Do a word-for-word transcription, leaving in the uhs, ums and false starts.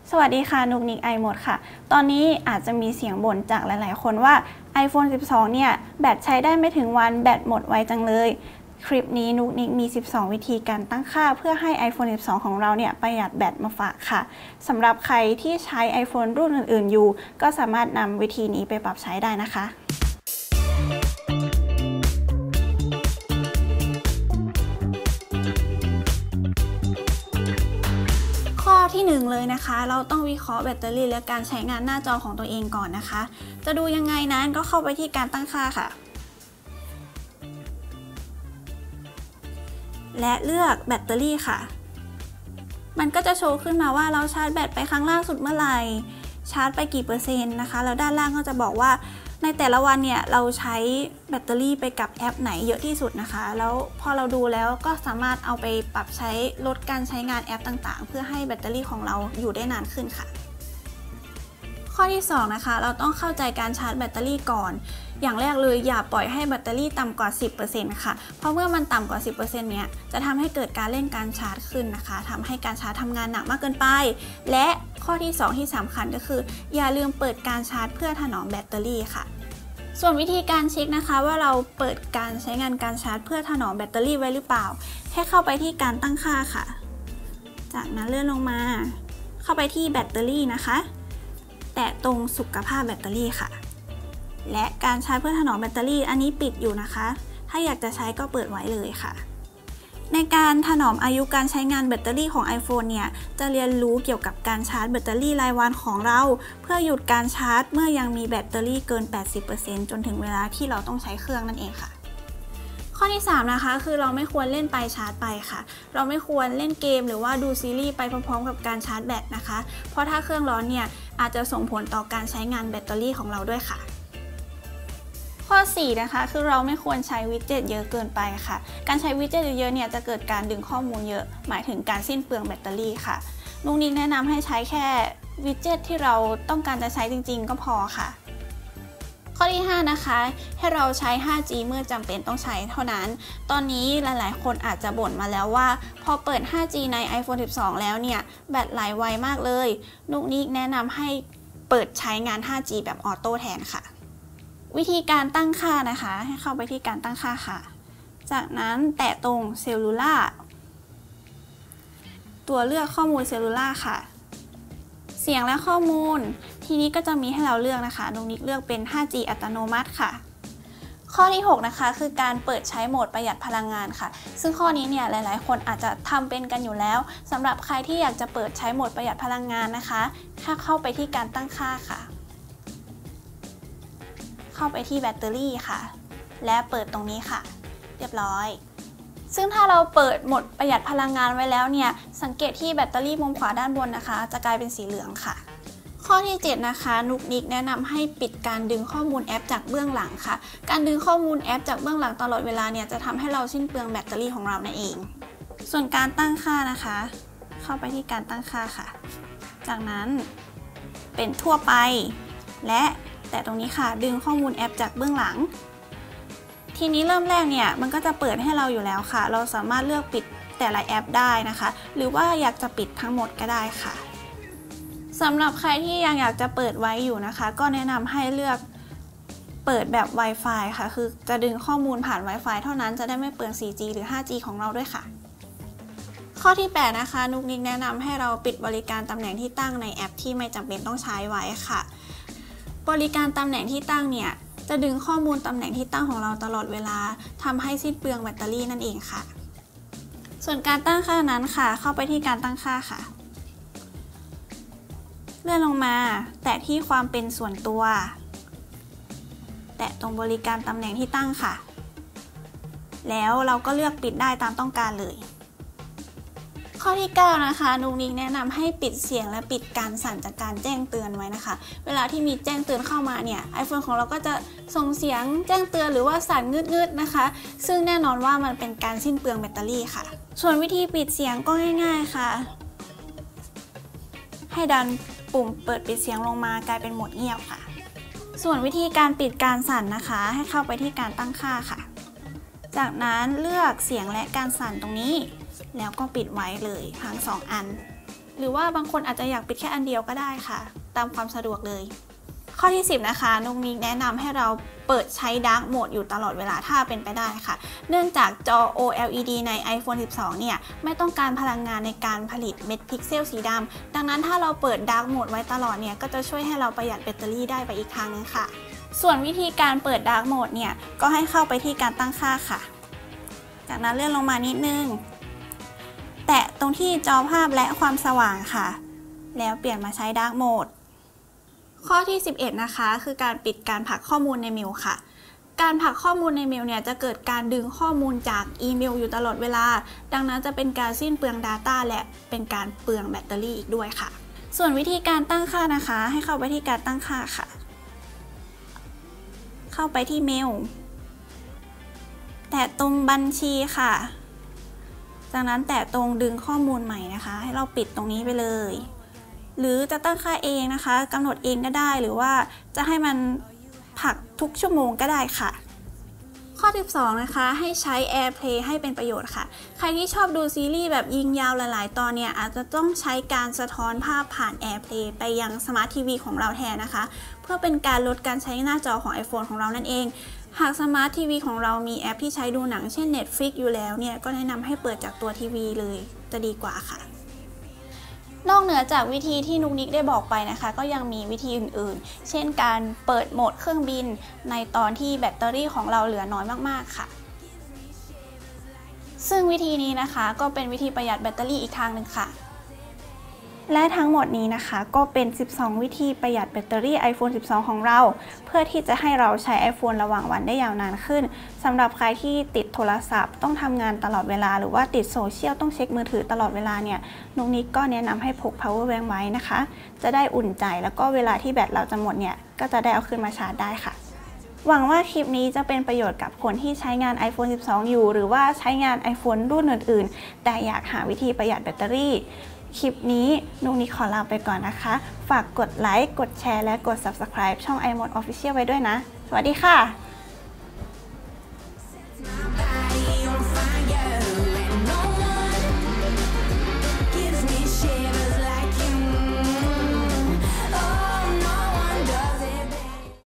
สวัสดีค่ะนุกนิกไอหมดค่ะตอนนี้อาจจะมีเสียงบ่นจากหลายๆคนว่า ไอโฟน สิบสอง เนี่ยแบตใช้ได้ไม่ถึงวันแบตหมดไวจังเลยคลิปนี้นุกนิกมีสิบสองวิธีการตั้งค่าเพื่อให้ ไอโฟน สิบสอง ของเราเนี่ยประหยัดแบตมาฝากค่ะสำหรับใครที่ใช้ ไอโฟน รุ่นอื่นๆอยู่ก็สามารถนำวิธีนี้ไปปรับใช้ได้นะคะข้อที่หนึ่งเลยนะคะเราต้องวิเคราะห์แบตเตอรี่และการใช้งานหน้าจอของตัวเองก่อนนะคะจะดูยังไงนั้นก็เข้าไปที่การตั้งค่าค่ะและเลือกแบตเตอรี่ค่ะมันก็จะโชว์ขึ้นมาว่าเราชาร์จแบตไปครั้งล่าสุดเมื่อไหร่ชาร์จไปกี่เปอร์เซ็นต์นะคะแล้วด้านล่างก็จะบอกว่าในแต่ละวันเนี่ยเราใช้แบตเตอรี่ไปกับแอปไหนเยอะที่สุดนะคะแล้วพอเราดูแล้วก็สามารถเอาไปปรับใช้ลดการใช้งานแอปต่างๆเพื่อให้แบตเตอรี่ของเราอยู่ได้นานขึ้นค่ะข้อที่สองนะคะเราต้องเข้าใจการชาร์จแบตเตอรี่ก่อนอย่างแรกเลยอย่าปล่อยให้แบตเตอรี่ต่ำกว่า สิบเปอร์เซ็นต์ ค่ะเพราะเมื่อมันต่ำกว่า สิบเปอร์เซ็นต์ เนี่ยจะทำให้เกิดการเร่งการชาร์จขึ้นนะคะทำให้การชาร์จทำงานหนักมากเกินไปและข้อที่สองที่สำคัญก็คืออย่าลืมเปิดการชาร์จเพื่อถนอมแบตเตอรี่ค่ะส่วนวิธีการเช็คนะคะว่าเราเปิดการใช้งานการชาร์จเพื่อถนอมแบตเตอรี่ไว้หรือเปล่าให้เข้าไปที่การตั้งค่าค่ะจากนั้นเลื่อนลงมาเข้าไปที่แบตเตอรี่นะคะแตะตรงสุขภาพแบตเตอรี่ค่ะและการชาร์จเพื่อถนอมแบตเตอรี่อันนี้ปิดอยู่นะคะถ้าอยากจะใช้ก็เปิดไว้เลยค่ะในการถนอมอายุการใช้งานแบตเตอรี่ของ ไอโฟน เนี่ยจะเรียนรู้เกี่ยวกับการชาร์จแบตเตอรี่รายวันของเราเพื่อหยุดการชาร์จเมื่อยังมีแบตเตอรี่เกิน แปดสิบเปอร์เซ็นต์ จนถึงเวลาที่เราต้องใช้เครื่องนั่นเองค่ะข้อที่สามนะคะคือเราไม่ควรเล่นไปชาร์จไปค่ะเราไม่ควรเล่นเกมหรือว่าดูซีรีส์ไปพร้อมๆกับการชาร์จแบตนะคะเพราะถ้าเครื่องร้อนเนี่ยอาจจะส่งผลต่อการใช้งานแบตเตอรี่ของเราด้วยค่ะข้อสี่นะคะคือเราไม่ควรใช้วิดเจ็ตเยอะเกินไปค่ะการใช้วิดเจ็ตเยอะๆเนี่ยจะเกิดการดึงข้อมูลเยอะหมายถึงการสิ้นเปลืองแบตเตอรี่ค่ะนุกนิกแนะนำให้ใช้แค่วิดเจ็ตที่เราต้องการจะใช้จริงๆก็พอค่ะข้อที่ห้านะคะให้เราใช้ ห้าจี เมื่อจำเป็นต้องใช้เท่านั้นตอนนี้หลายๆคนอาจจะบ่นมาแล้วว่าพอเปิด ห้าจี ใน ไอโฟน สิบสอง แล้วเนี่ยแบตไหลไวมากเลยนุกนิกแนะนำให้เปิดใช้งาน ห้าจี แบบออโต้แทนค่ะวิธีการตั้งค่านะคะให้เข้าไปที่การตั้งค่าค่ะจากนั้นแตะตรงเซลลูล่าตัวเลือกข้อมูลเซลลูล่าค่ะเสียงและข้อมูลทีนี้ก็จะมีให้เราเลือกนะคะนุกนิกเลือกเป็น ห้าจี อัตโนมัติค่ะข้อที่หกนะคะคือการเปิดใช้โหมดประหยัดพลังงานค่ะซึ่งข้อนี้เนี่ยหลายๆคนอาจจะทำเป็นกันอยู่แล้วสำหรับใครที่อยากจะเปิดใช้โหมดประหยัดพลังงานนะคะถ้าเข้าไปที่การตั้งค่าค่ะเข้าไปที่แบตเตอรี่ค่ะและเปิดตรงนี้ค่ะเรียบร้อยซึ่งถ้าเราเปิดโหมดประหยัดพลังงานไว้แล้วเนี่ยสังเกตที่แบตเตอรี่มุมขวาด้านบนนะคะจะกลายเป็นสีเหลืองค่ะข้อที่เจ็ดนะคะนุกนิกแนะนำให้ปิดการดึงข้อมูลแอปจากเบื้องหลังค่ะการดึงข้อมูลแอปจากเบื้องหลังตลอดเวลาเนี่ยจะทำให้เราสิ้นเปลืองแบตเตอรี่ของเรานั่นเองส่วนการตั้งค่านะคะเข้าไปที่การตั้งค่าค่ะจากนั้นเป็นทั่วไปและแต่ตรงนี้ค่ะดึงข้อมูลแอปจากเบื้องหลังทีนี้เริ่มแรกเนี่ยมันก็จะเปิดให้เราอยู่แล้วค่ะเราสามารถเลือกปิดแต่ละแอปได้นะคะหรือว่าอยากจะปิดทั้งหมดก็ได้ค่ะสำหรับใครที่ยังอยากจะเปิดไว้อยู่นะคะก็แนะนำให้เลือกเปิดแบบ Wi-Fi ค่ะคือจะดึงข้อมูลผ่าน Wi-Fi เท่านั้นจะได้ไม่เปลือง โฟร์จี หรือ ห้าจี ของเราด้วยค่ะข้อที่แปดนะคะนุกนิกแนะนำให้เราปิดบริการตำแหน่งที่ตั้งในแอปที่ไม่จำเป็นต้องใช้ไว้ค่ะบริการตำแหน่งที่ตั้งเนี่ยจะดึงข้อมูลตำแหน่งที่ตั้งของเราตลอดเวลาทำให้สิ้นเปลืองแบตเตอรี่นั่นเองค่ะส่วนการตั้งค่านั้นค่ะเข้าไปที่การตั้งค่าค่ะเลื่อนลงมาแตะที่ความเป็นส่วนตัวแตะตรงบริการตำแหน่งที่ตั้งค่ะแล้วเราก็เลือกปิดได้ตามต้องการเลยข้อที่เก้านะคะนุกนิกแนะนำให้ปิดเสียงและปิดการสั่นจากการแจ้งเตือนไว้นะคะเวลาที่มีแจ้งเตือนเข้ามาเนี่ย ไอโฟน ของเราก็จะส่งเสียงแจ้งเตือนหรือว่าสั่นงืดๆนะคะซึ่งแน่นอนว่ามันเป็นการสิ้นเปลืองแบตเตอรี่ค่ะส่วนวิธีปิดเสียงก็ง่ายๆค่ะให้ดันปุ่มเปิดปิดเสียงลงมากลายเป็นโหมดเงียบค่ะส่วนวิธีการปิดการสั่นนะคะให้เข้าไปที่การตั้งค่าค่ะจากนั้นเลือกเสียงและการสั่นตรงนี้แล้วก็ปิดไว้เลยทั้งสองอันหรือว่าบางคนอาจจะอยากปิดแค่อันเดียวก็ได้ค่ะตามความสะดวกเลยข้อที่สิบนะคะนุกนิกแนะนำให้เราเปิดใช้ Dark Mode อยู่ตลอดเวลาถ้าเป็นไปได้ค่ะเนื่องจากจอ โอ แอล อี ดี ใน ไอโฟน สิบสอง เนี่ยไม่ต้องการพลังงานในการผลิตเม็ดพิกเซลสีดำดังนั้นถ้าเราเปิด Dark Mode ไว้ตลอดเนี่ยก็จะช่วยให้เราประหยัดแบตเตอรี่ได้ไปอีกทางนึงค่ะส่วนวิธีการเปิด Dark Mode เนี่ยก็ให้เข้าไปที่การตั้งค่าค่ะจากนั้นเลื่อนลงมานิดนึงแตะตรงที่จอภาพและความสว่างค่ะแล้วเปลี่ยนมาใช้ Dark Modeข้อที่สิบเอ็ดนะคะคือการปิดการผลักข้อมูลในเมลค่ะการผลักข้อมูลในเมลเนี่ยจะเกิดการดึงข้อมูลจากอีเมลอยู่ตลอดเวลาดังนั้นจะเป็นการสิ้นเปลือง Data และเป็นการเปลืองแบตเตอรี่อีกด้วยค่ะส่วนวิธีการตั้งค่านะคะให้เข้าไปที่การตั้งค่าค่ะเข้าไปที่เมลแตะตรงบัญชีค่ะจากนั้นแตะตรงดึงข้อมูลใหม่นะคะให้เราปิดตรงนี้ไปเลยหรือจะตั้งค่าเองนะคะกำหนดเองก็ได้หรือว่าจะให้มันผักทุกชั่วโมงก็ได้ค่ะข้อที่สองนะคะให้ใช้ AirPlay ให้เป็นประโยชน์ค่ะใครที่ชอบดูซีรีส์แบบยิงยาวหลายๆตอนเนี่ยอาจจะต้องใช้การสะท้อนภาพผ่าน AirPlay ไปยัง Smart ที วี ของเราแทนนะคะเพื่อเป็นการลดการใช้หน้าจอของ iPhone ของเรานั่นเองหาก Smart ที วี ของเรามีแอปที่ใช้ดูหนังเช่น Netflix อยู่แล้วเนี่ยก็แนะนำให้เปิดจากตัวทีวีเลยจะดีกว่าค่ะนอกเหนือจากวิธีที่นุกนิกได้บอกไปนะคะก็ยังมีวิธีอื่นๆเช่นการเปิดโหมดเครื่องบินในตอนที่แบตเตอรี่ของเราเหลือน้อยมากๆค่ะซึ่งวิธีนี้นะคะก็เป็นวิธีประหยัดแบตเตอรี่อีกทางหนึ่งค่ะและทั้งหมดนี้นะคะก็เป็นสิบสองวิธีประหยัดแบตเตอรี่ ไอโฟน สิบสอง ของเราเพื่อที่จะให้เราใช้ iPhone ระหว่างวันได้ยาวนานขึ้นสำหรับใครที่ติดโทรศัพท์ต้องทำงานตลอดเวลาหรือว่าติดโซเชียลต้องเช็คมือถือตลอดเวลาเนี่ยนุกนิกก็แนะนำให้พก power bank ไว้นะคะจะได้อุ่นใจแล้วก็เวลาที่แบตเราจะหมดเนี่ยก็จะได้เอาขึ้นมาชาร์จได้ค่ะหวังว่าคลิปนี้จะเป็นประโยชน์กับคนที่ใช้งาน ไอโฟน สิบสอง อยู่หรือว่าใช้งาน iPhone รุ่นอื่นๆแต่อยากหาวิธีประหยัดแบตเตอรี่คลิปนี้นุกนิกขอลาไปก่อนนะคะฝากกดไลค์กดแชร์และกด ซับสไครบ์ ช่อง iMode Official ไว้ด้วยนะสวัสดีค่ะ